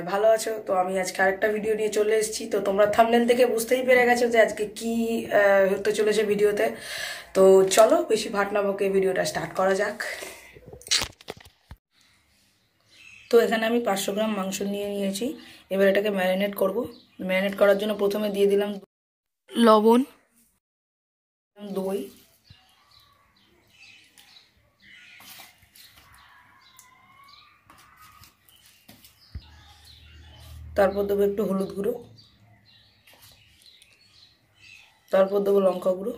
ভালো আছো তো। আমি আজকে আরেকটা ভিডিও নিয়ে চলে এসেছি। তো তোমরা থাম্বনেল থেকে বুঝতেই পেরে গেছো যে আজকে কি হতে চলেছে ভিডিওতে। তো চলো বেশি ভাট না বকে ভিডিওটা স্টার্ট করা যাক। তো এখানে আমি 500 গ্রাম মাংস নিয়ে নিয়েছি। এবার এটাকে ম্যারিনেট করব। ম্যারিনেট করার জন্য প্রথমে দিয়ে দিলাম লবণ, দই, তারপর দেবো একটু হলুদ গুঁড়ো, তারপর দেবো লঙ্কা গুঁড়ো,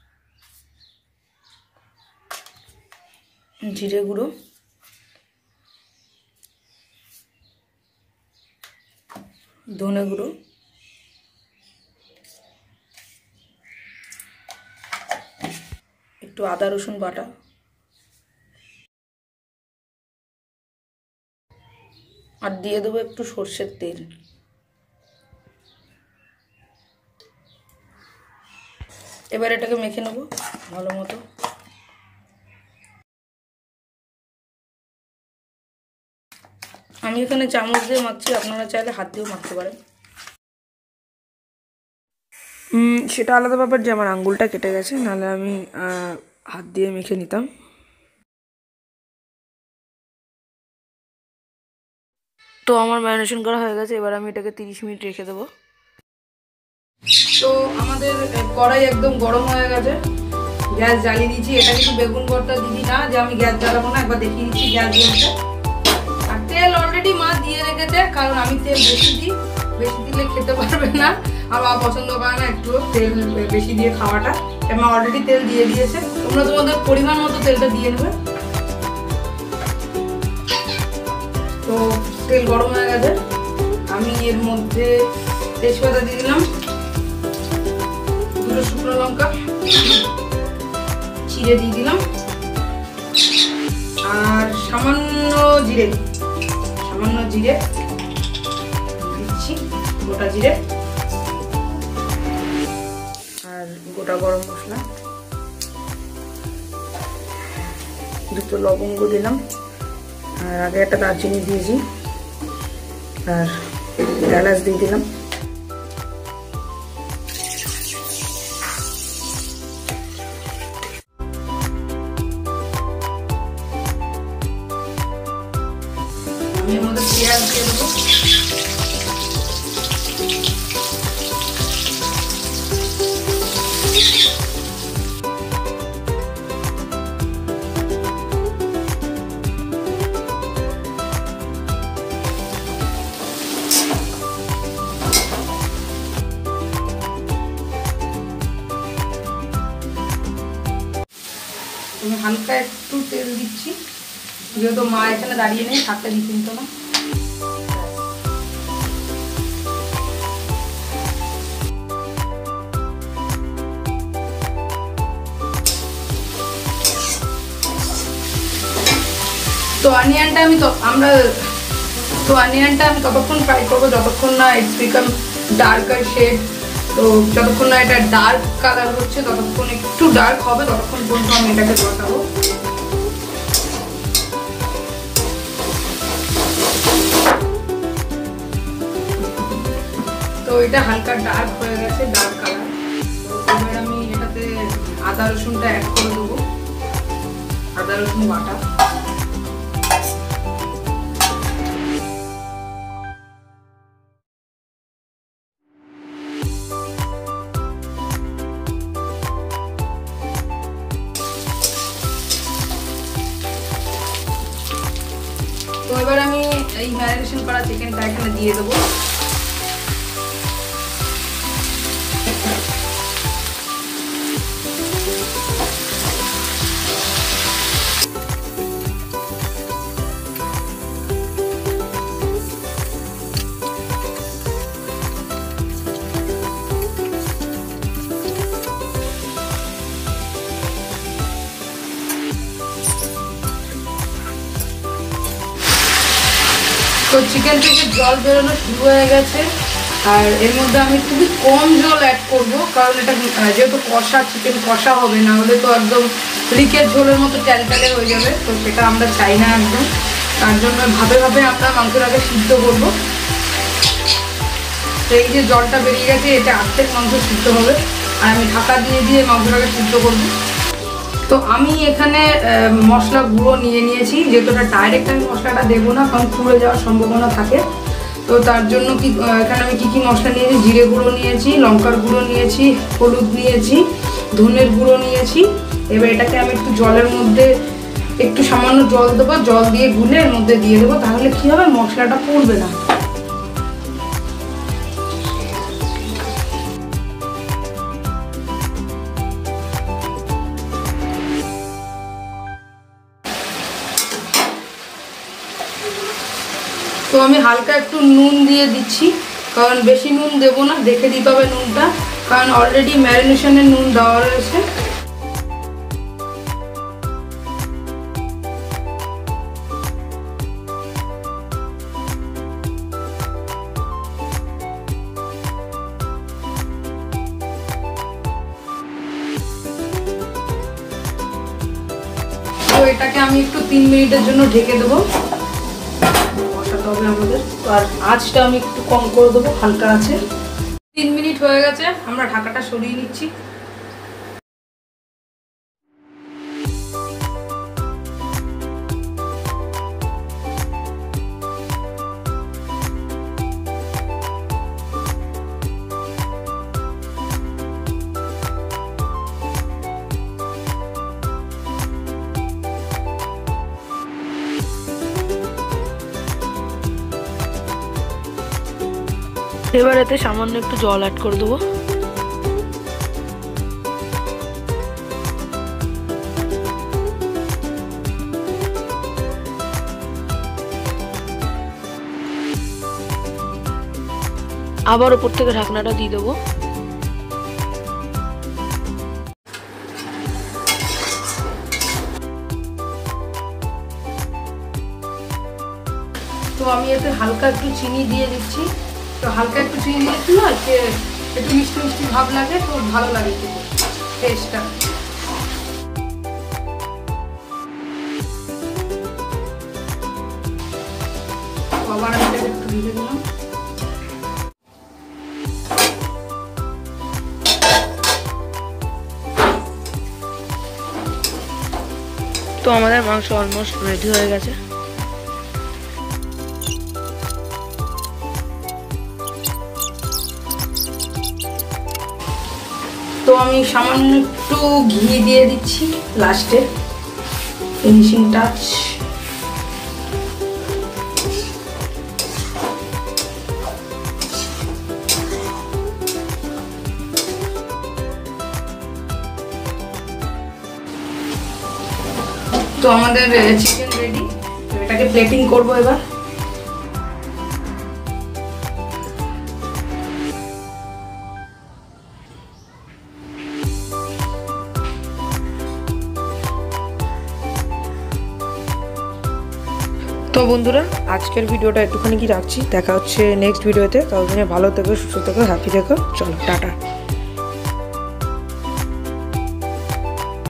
জিরে গুঁড়ো, ধনে গুঁড়ো, একটু আদা রসুন বাটা, আর দিয়ে দেবো একটু সর্ষের তেল। এবার এটাকে মেখে নেব ভালো মতো। আমি এখানে চামচ দিয়ে মাখছি, আপনারা চাইলে হাত দিয়েও মাখতে পারেন। সেটা আলাদা ব্যাপার যে আমার আঙ্গুলটা কেটে গেছে, নাহলে আমি হাত দিয়ে মেখে নিতাম। তো আমার ম্যারিনেশন করা হয়ে গেছে। এবার আমি এটাকে 30 মিনিট রেখে দেবো। তো আমাদের কড়াই একদম গরম হয়ে গেছে, গ্যাস জ্বালিয়ে দিচ্ছি। এটা কিন্তু বেগুন ভর্তা দিদি না যে আমি গ্যাস জ্বালাবো না, একবার দেখিয়ে দিচ্ছি গ্যাস জ্বলছে। আর তেল অলরেডি মা দিয়ে রেখেছে, কারণ আমি তেল বেশি দিই, বেশি দিলে খেতে পারবে না। আর মা পছন্দ করে না একটু তেল বেশি দিয়ে খাওয়াটা। মা অলরেডি তেল দিয়ে দিয়েছে, তোমরা তোমাদের পরিমাণ মতো তেলটা দিয়ে নেবে। তো তেল গরম হয়ে গেছে, আমি এর মধ্যে তেজপাতা দিয়ে দিলাম, দুটো শুকনো লঙ্কা চিড়ে দিয়ে দিলাম, আর সামান্য জিরে দিচ্ছি, গোটা জিরে আর গোটা গরম মশলা, দুটো লবঙ্গ দিলাম, আর আগে একটা দারচিনি দিয়েছি, আর এলাচ দিয়ে দিলাম। আমি এর মধ্যে পেঁয়াজ দিয়ে দেবো। আমি হালকা একটু তেল দিচ্ছি, যেহেতু মা এখানে দাঁড়িয়ে নেই, থাকতে দিতে নিত না। তো অনিয়নটা আমি ততক্ষণ ফ্রাই করবো যতক্ষণ না ইটস বিকাম ডার্কার শেড। তো যতক্ষণ না এটা ডার্ক কালার হচ্ছে, ততক্ষণ একটু ডার্ক হবে, ততক্ষণ পর্যন্ত আমি এটাকে বসাবো। তো এটা হালকা ডার্ক হয়ে গেছে, ডার্ক কালার। তো এবার আমি এটাতে আদা রসুনটা অ্যাড করে দেবো, আদা রসুন বাটা। তো এবার আমি এই ম্যারিনেশন করা চিকেনটা এখানে দিয়ে দেবো। তো চিকেন থেকে জল বেরোনো শুরু হয়ে গেছে, আর এর মধ্যে আমি খুবই কম জল অ্যাড করব, কারণ এটা যেহেতু কষা চিকেন কষা হবে, না হলে তো একদম লিকের ঝোলের মতো ট্যালট্যালে হয়ে যাবে। তো সেটা আমরা চাই না একদম, তার জন্য ভাবে ভাবে আমরা মাংসটাকে সিদ্ধ করবো। তো এই যে জলটা বেরিয়ে গেছে, এটা আর্ধেক মাংস সিদ্ধ হবে। আর আমি ঢাকা দিয়ে দিয়ে মাংসটাকে সিদ্ধ করবো। তো আমি এখানে মশলা গুঁড়ো নিয়ে নিয়েছি, যেহেতু ডাইরেক্ট আমি মশলাটা দেবো না, কারণ পুড়ে যাওয়ার সম্ভাবনা থাকে। তো তার জন্য এখানে আমি কী মশলা নিয়েছি, জিরে গুঁড়ো নিয়েছি, লঙ্কার গুঁড়ো নিয়েছি, হলুদ নিয়েছি, ধনের গুঁড়ো নিয়েছি। এবার এটাকে আমি একটু জলের মধ্যে একটু সামান্য জল দেবো, জল দিয়ে গুলে এর মধ্যে দিয়ে দেবো, তাহলে কী হবে মশলাটা পুড়বে না। তো আমি হালকা একটু নুন দিয়ে দিচ্ছি, কারণ বেশি নুন দেবো না, দেখে দিতে হবে নুনটা, কারণ অলরেডি ম্যারিনেশনে নুন দেওয়া রয়েছে। তো এটাকে আমি একটু 3 মিনিটের জন্য ঢেকে দেবো, বসাতে হবে আমাদের। আর আঁচটা আমি একটু কম করে দেবো, হালকা আছে। 3 মিনিট হয়ে গেছে, আমরা ঢাকাটা সরিয়ে নিচ্ছি। এবার এতে সামান্য একটু জল অ্যাড করে দেবো। আবার উপর থেকে ঢাকনাটা দিয়ে দেবো। তো আমি এতে হালকা একটু চিনি দিয়ে দিচ্ছি। তো হালকা একটু চিনি দিয়েছি না, যে একটু মিষ্টি মিষ্টি ভাব লাগে, তো ভালো লাগে টেস্টটা। আবার আমি এটাকে একটু দিয়ে দিলাম। তো আমাদের মাংস অলমোস্ট রেডি হয়ে গেছে। তো আমি সামান্য একটু ঘি দিয়ে দিচ্ছি লাস্টে, ফিনিশিং টাচ। তো আমাদের চিকেন রেডি, এটাকে প্লেটিং করবো এবার। তো বন্ধুরা, আজকের ভিডিওটা একটুখানি কি রাখছি, দেখা হচ্ছে নেক্সট ভিডিওতে। ততদিনে ভালো থেকো, সুস্থ থেকো, হ্যাপি থেকো। চলো টাটা।